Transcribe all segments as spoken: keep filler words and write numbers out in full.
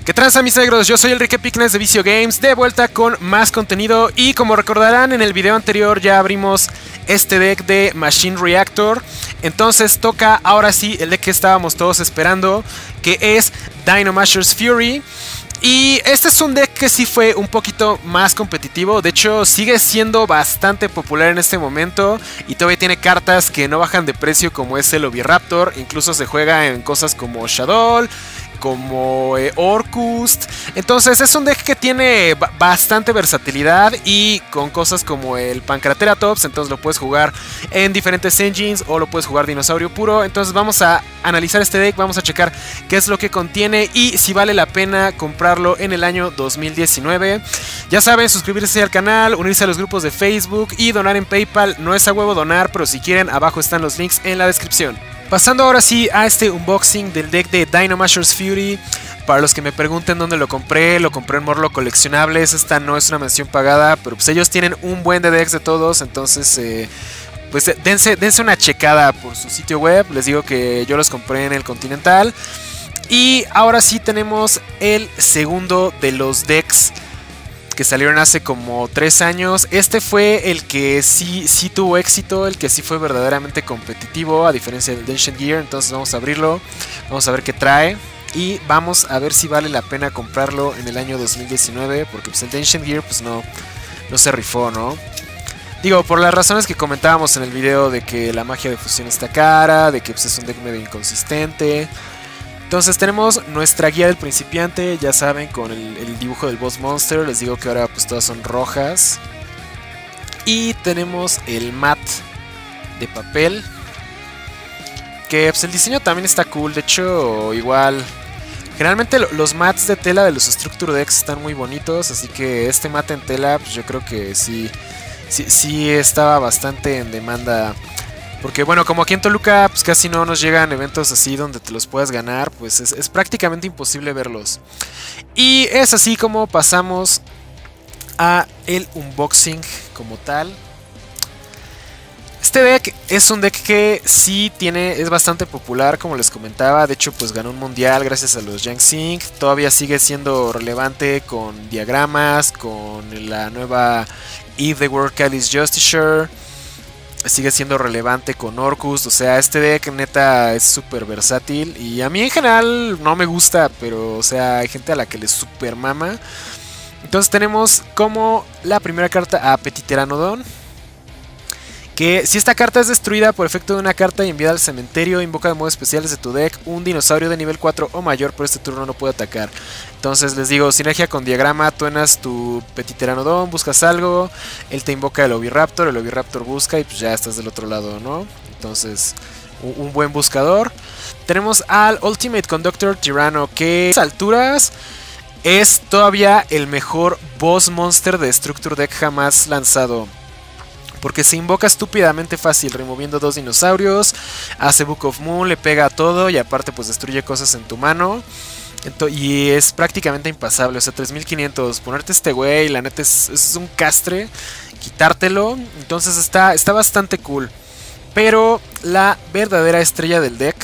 ¿Qué tranza, mis negros? Yo soy Enrique Picnes de Vicio Games, de vuelta con más contenido. Y como recordarán, en el video anterior ya abrimos este deck de Machine Reactor. Entonces toca ahora sí el deck que estábamos todos esperando, que es Dinomasher's Fury. Y este es un deck que sí fue un poquito más competitivo. De hecho, sigue siendo bastante popular en este momento. Y todavía tiene cartas que no bajan de precio, como es el Oviraptor. Incluso se juega en cosas como Shadow, como eh, Orcust. Entonces es un deck que tiene bastante versatilidad. Y con cosas como el Pancraceratops, entonces lo puedes jugar en diferentes engines o lo puedes jugar dinosaurio puro. Entonces vamos a analizar este deck, vamos a checar qué es lo que contiene y si vale la pena comprarlo en el año dos mil diecinueve. Ya saben, suscribirse al canal, unirse a los grupos de Facebook y donar en PayPal. No es a huevo donar, pero si quieren, abajo están los links en la descripción. Pasando ahora sí a este unboxing del deck de Dinomasher's Fury. Para los que me pregunten dónde lo compré, lo compré en Morlo Coleccionables. Esta no es una mención pagada, pero pues ellos tienen un buen de decks de todos, entonces eh, pues dense, dense una checada por su sitio web. Les digo que yo los compré en el Continental. Y ahora sí tenemos el segundo de los decks que salieron hace como tres años. Este fue el que sí, sí tuvo éxito, el que sí fue verdaderamente competitivo, a diferencia del Ancient Gear. Entonces vamos a abrirlo, vamos a ver qué trae y vamos a ver si vale la pena comprarlo en el año dos mil diecinueve, porque pues el Ancient Gear pues no, no se rifó, ¿no? Digo, por las razones que comentábamos en el video, de que la magia de fusión está cara, de que pues, es un deck medio inconsistente. Entonces tenemos nuestra guía del principiante, ya saben, con el, el dibujo del boss monster. Les digo que ahora pues todas son rojas. Y tenemos el mat de papel, que pues el diseño también está cool. De hecho, igual, generalmente los mats de tela de los Structure Decks están muy bonitos, así que este mat en tela pues yo creo que sí, sí, sí estaba bastante en demanda. Porque bueno, como aquí en Toluca pues casi no nos llegan eventos así donde te los puedas ganar, pues es, es prácticamente imposible verlos. Y es así como pasamos a el unboxing como tal. Este deck es un deck que sí tiene, es bastante popular, como les comentaba. De hecho pues ganó un mundial gracias a los Yangsing. Todavía sigue siendo relevante con diagramas, con la nueva Eve the World Callis Justiciar. Sigue siendo relevante con Orcust. O sea, este deck neta es súper versátil. Y a mí en general no me gusta, pero o sea, hay gente a la que le super mama. Entonces tenemos como la primera carta a Petiteranodon, que si esta carta es destruida por efecto de una carta y enviada al cementerio, invoca de modo especial desde tu deck un dinosaurio de nivel cuatro o mayor, por este turno no puede atacar. Entonces les digo, sinergia con diagrama, tuenas tu Petiteranodon, buscas algo, él te invoca el Oviraptor, el Oviraptor busca y pues ya estás del otro lado, ¿no? Entonces, un, un buen buscador. Tenemos al Ultimate Conductor Tyranno, que a estas alturas es todavía el mejor boss monster de Structure Deck jamás lanzado, porque se invoca estúpidamente fácil, removiendo dos dinosaurios, hace Book of Moon, le pega a todo y aparte pues destruye cosas en tu mano. Entonces, y es prácticamente impasable, o sea, tres mil quinientos, ponerte este güey, la neta es, es un castre, quitártelo. Entonces está, está bastante cool. Pero la verdadera estrella del deck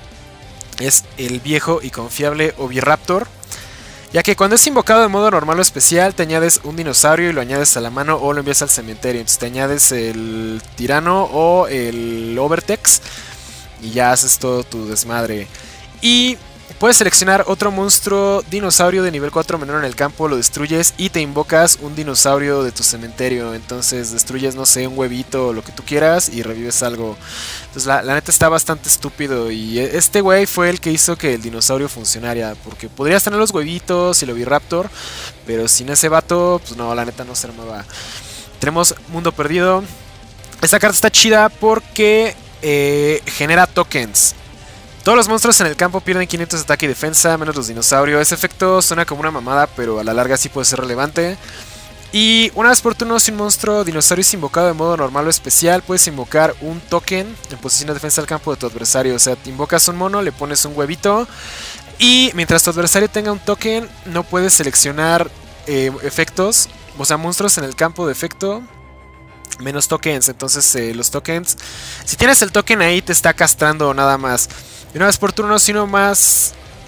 es el viejo y confiable Oviraptor, ya que cuando es invocado de modo normal o especial, te añades un dinosaurio y lo añades a la mano o lo envías al cementerio. Entonces te añades el Tirano o el Overtex y ya haces todo tu desmadre. Y puedes seleccionar otro monstruo dinosaurio de nivel cuatro menor en el campo, lo destruyes y te invocas un dinosaurio de tu cementerio. Entonces destruyes, no sé, un huevito o lo que tú quieras y revives algo. Entonces la, la neta está bastante estúpido. Y este güey fue el que hizo que el dinosaurio funcionara, porque podrías tener los huevitos y el Oviraptor, pero sin ese vato, pues no, la neta no se armaba. Tenemos Mundo Perdido. Esta carta está chida porque eh, genera tokens. Todos los monstruos en el campo pierden quinientos de ataque y defensa, menos los dinosaurios. Ese efecto suena como una mamada, pero a la larga sí puede ser relevante. Y una vez por turno, si un monstruo dinosaurio es invocado de modo normal o especial, puedes invocar un token en posición de defensa al campo de tu adversario. O sea, te invocas un mono, le pones un huevito y mientras tu adversario tenga un token, no puedes seleccionar eh, efectos, o sea, monstruos en el campo de efecto menos tokens. Entonces eh, los tokens, si tienes el token ahí, te está castrando nada más. Y una vez por turno, si uno más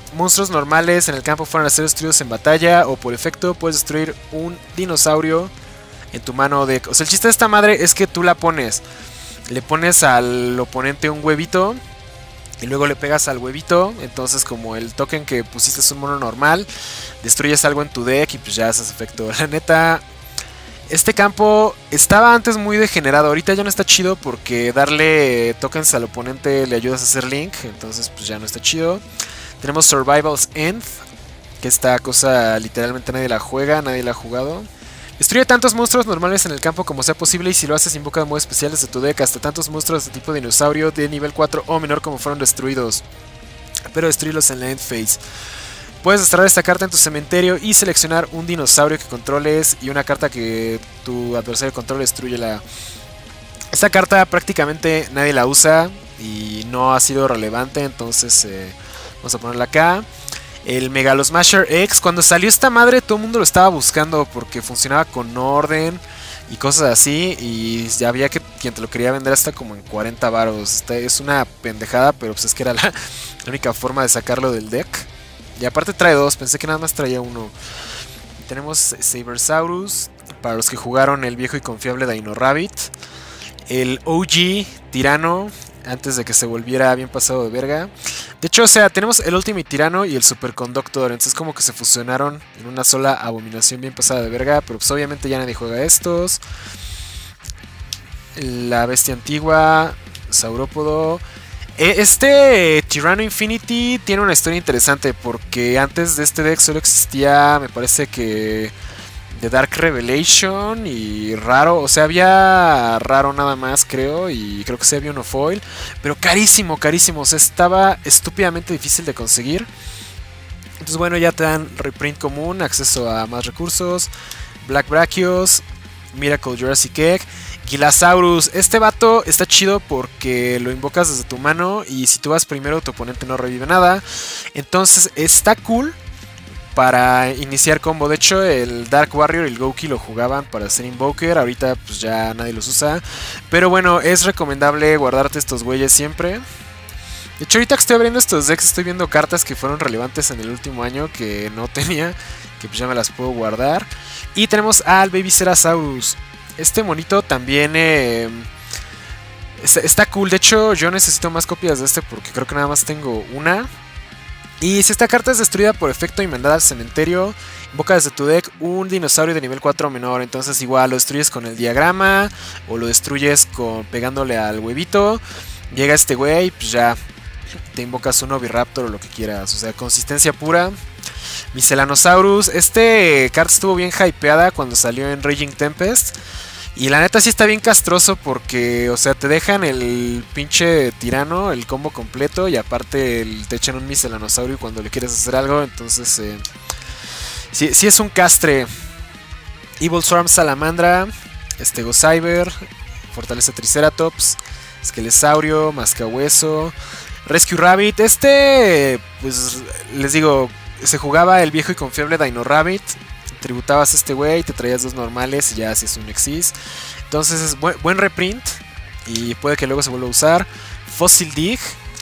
monstruos normales en el campo fueran a ser destruidos en batalla o por efecto puedes destruir un dinosaurio en tu mano deck. O sea, el chiste de esta madre es que tú la pones, le pones al oponente un huevito y luego le pegas al huevito. Entonces, como el token que pusiste es un mono normal, destruyes algo en tu deck y pues ya haces efecto. La neta, este campo estaba antes muy degenerado. Ahorita ya no está chido porque darle tokens al oponente le ayudas a hacer link. Entonces pues ya no está chido. Tenemos Survival's End, que esta cosa literalmente nadie la juega, nadie la ha jugado. Destruye tantos monstruos normales en el campo como sea posible y si lo haces invoca modos especiales de tu deck hasta tantos monstruos de tipo dinosaurio de nivel cuatro o menor como fueron destruidos. Pero destruirlos en la end phase. Puedes destraer esta carta en tu cementerio y seleccionar un dinosaurio que controles y una carta que tu adversario controle, destruyela. Esta carta prácticamente nadie la usa y no ha sido relevante, entonces eh, vamos a ponerla acá. El Megalosmasher X, cuando salió esta madre todo el mundo lo estaba buscando porque funcionaba con orden y cosas así. Y ya había que quien te lo quería vender hasta como en cuarenta varos. Esta es una pendejada, pero pues es que era la, la única forma de sacarlo del deck. Y aparte trae dos, pensé que nada más traía uno. Tenemos Sabersaurus, para los que jugaron el viejo y confiable Dino Rabbit. El O G Tirano, antes de que se volviera bien pasado de verga. De hecho, o sea, tenemos el Ultimate Tirano y el Superconductor. Entonces como que se fusionaron en una sola abominación bien pasada de verga. Pero pues obviamente ya nadie juega estos. La bestia antigua, Saurópodo. Este Tyranno Infinity tiene una historia interesante porque antes de este deck solo existía, me parece que The Dark Revelation y Raro. O sea, había Raro nada más, creo, y creo que sí había uno foil, pero carísimo, carísimo. O sea, estaba estúpidamente difícil de conseguir. Entonces, bueno, ya te dan reprint común, acceso a más recursos, Black Brachios, Miracle Jurassic Egg. Gilasaurus, este vato está chido porque lo invocas desde tu mano y si tú vas primero tu oponente no revive nada. Entonces está cool para iniciar combo. De hecho el Dark Warrior y el Gouki lo jugaban para hacer Invoker. Ahorita pues ya nadie los usa. Pero bueno, es recomendable guardarte estos güeyes siempre. De hecho ahorita que estoy abriendo estos decks estoy viendo cartas que fueron relevantes en el último año que no tenía, que pues ya me las puedo guardar. Y tenemos al Baby Cerasaurus. Este monito también eh, está cool. De hecho yo necesito más copias de este porque creo que nada más tengo una. Y si esta carta es destruida por efecto y mandada al cementerio, invoca desde tu deck un dinosaurio de nivel cuatro o menor. Entonces igual lo destruyes con el diagrama o lo destruyes con pegándole al huevito. Llega este güey, pues ya te invocas un Oviraptor o lo que quieras. O sea, consistencia pura. Miscelanosaurus. Este carta estuvo bien hypeada cuando salió en Raging Tempest. Y la neta sí está bien castroso porque, o sea, te dejan el pinche tirano, el combo completo. Y aparte el, te echan un miscelanosaurio cuando le quieres hacer algo. Entonces, eh, sí, sí es un castre. Evil Swarm Salamandra, Stegocyber, Fortaleza Triceratops, Esquelesaurio, Mascahueso, Rescue Rabbit. Este, pues les digo, se jugaba el viejo y confiable Dino Rabbit. Tributabas a este güey, te traías dos normales y ya haces un Exis. Entonces es buen, buen reprint y puede que luego se vuelva a usar. Fossil Dig,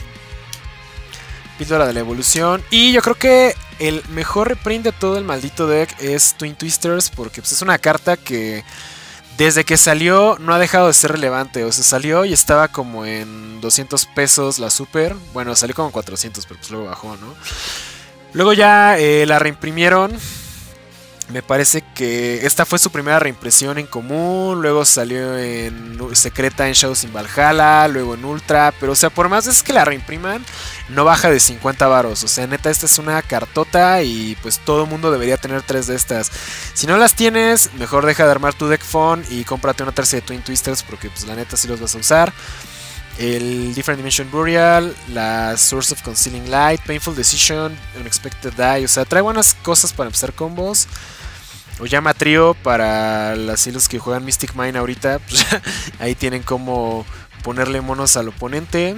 Píldora de la Evolución. Y yo creo que el mejor reprint de todo el maldito deck es Twin Twisters, porque pues, es una carta que desde que salió no ha dejado de ser relevante. O sea, salió y estaba como en doscientos pesos la super. Bueno, salió como en cuatrocientos, pero pues luego bajó, ¿no? Luego ya eh, la reimprimieron. Me parece que esta fue su primera reimpresión en común. Luego salió en secreta en Shadows in Valhalla. Luego en Ultra. Pero o sea, por más veces que la reimpriman, no baja de cincuenta varos. O sea, neta, esta es una cartota. Y pues todo el mundo debería tener tres de estas. Si no las tienes, mejor deja de armar tu deck fun y cómprate una tercia de Twin Twisters. Porque pues la neta sí los vas a usar. El Different Dimension Burial, la Source of Concealing Light, Painful Decision, Unexpected Die. O sea, trae buenas cosas para empezar combos. O llama trío para las hilos que juegan Mystic Mine ahorita. Pues, ahí tienen como ponerle monos al oponente.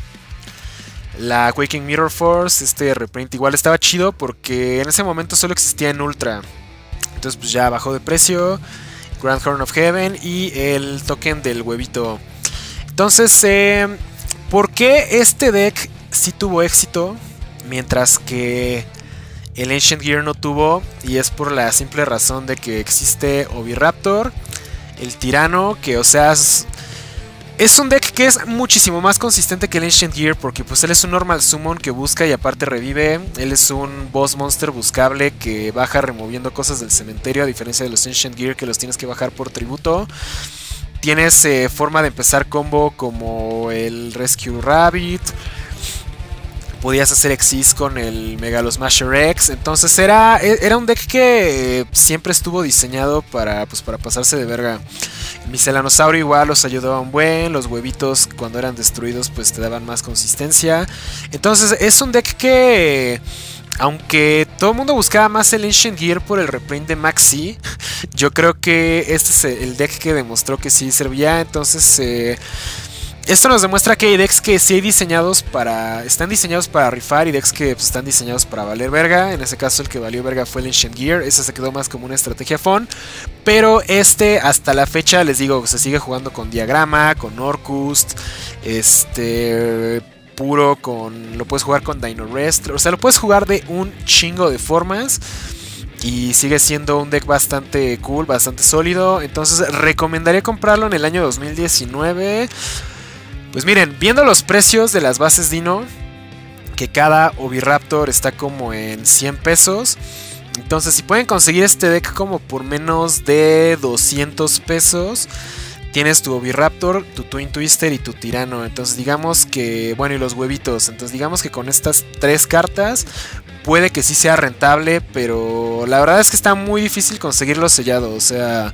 La Quaking Mirror Force, este reprint igual estaba chido porque en ese momento solo existía en Ultra. Entonces pues ya bajó de precio. Grand Horn of Heaven y el token del huevito. Entonces, eh, ¿por qué este deck sí tuvo éxito? mientras que el Ancient Gear no tuvo, y es por la simple razón de que existe Oviraptor, el tirano, que o sea es, es un deck que es muchísimo más consistente que el Ancient Gear, porque pues él es un normal summon que busca y aparte revive. Él es un boss monster buscable que baja removiendo cosas del cementerio, a diferencia de los Ancient Gear que los tienes que bajar por tributo. Tienes eh, forma de empezar combo como el Rescue Rabbit. Podías hacer Exis con el Megalosmasher X. Entonces era, era un deck que siempre estuvo diseñado para, pues, para pasarse de verga. El Miscelanosaurio igual los ayudaba un buen. Los huevitos cuando eran destruidos pues te daban más consistencia. Entonces es un deck que, aunque todo el mundo buscaba más el Ancient Gear por el reprint de Maxi, yo creo que este es el deck que demostró que sí servía. Entonces eh, esto nos demuestra que hay decks que sí hay diseñados para, están diseñados para rifar, y decks que pues, están diseñados para valer verga. En ese caso el que valió verga fue el Ancient Gear. Ese se quedó más como una estrategia fun. Pero este hasta la fecha, les digo, se sigue jugando con Diagrama, con Orcust, este... puro, con, lo puedes jugar con Dino Wrestler. O sea, lo puedes jugar de un chingo de formas. Y sigue siendo un deck bastante cool, bastante sólido. Entonces recomendaría comprarlo en el año dos mil diecinueve. Pues miren, viendo los precios de las bases Dino, que cada Oviraptor está como en cien pesos. Entonces si pueden conseguir este deck como por menos de doscientos pesos, tienes tu Oviraptor, tu Twin Twister y tu Tirano. Entonces digamos que, bueno, y los huevitos. Entonces digamos que con estas tres cartas puede que sí sea rentable, pero la verdad es que está muy difícil conseguirlo sellado. O sea,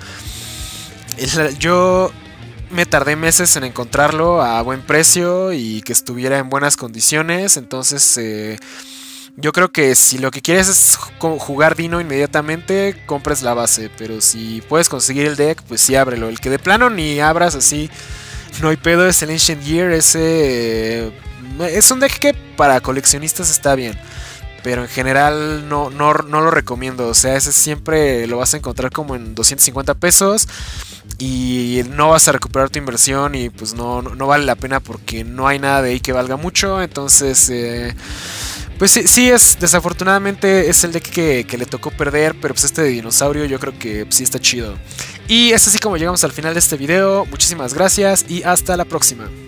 yo me tardé meses en encontrarlo a buen precio y que estuviera en buenas condiciones. Entonces eh, yo creo que si lo que quieres es jugar Dino inmediatamente, compres la base. Pero si puedes conseguir el deck, pues sí, ábrelo. El que de plano ni abras así, no hay pedo, es el Ancient Gear. Ese eh, es un deck que para coleccionistas está bien, pero en general no, no, no lo recomiendo. O sea, ese siempre lo vas a encontrar como en doscientos cincuenta pesos y no vas a recuperar tu inversión, y pues no, no, no vale la pena porque no hay nada de ahí que valga mucho. Entonces eh, pues sí, sí, es, desafortunadamente es el deck que, que le tocó perder, pero pues este de dinosaurio yo creo que sí está chido. Y es así como llegamos al final de este video. Muchísimas gracias y hasta la próxima.